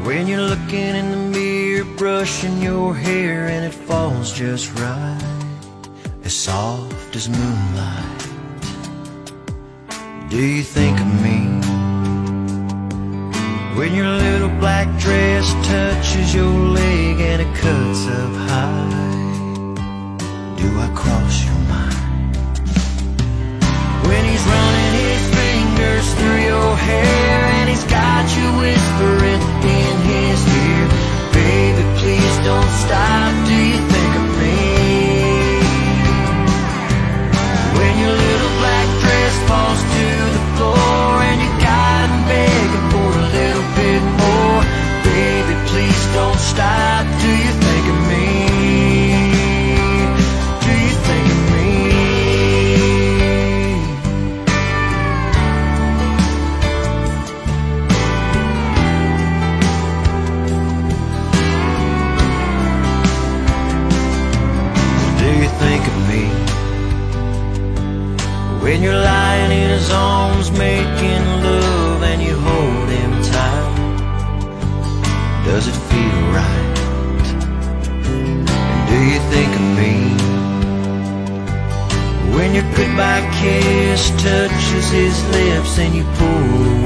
When you're looking in the mirror, brushing your hair, and it falls just right, as soft as moonlight. Do you think of me? When your little black dress touches your leg and it cuts up high, do I cross your mind? When he's running his fingers through your hair and he's got you whispering in his ear, baby, please don't stop, do you think of me? When your little black dress falls to the floor and you got him begging for a little bit more, baby, please don't stop, do you think of me? Do you think of me? Do you think of me? When you're lying in his arms making love and you hold him tight, does it feel right? And do you think of me? When your goodbye kiss touches his lips and you pull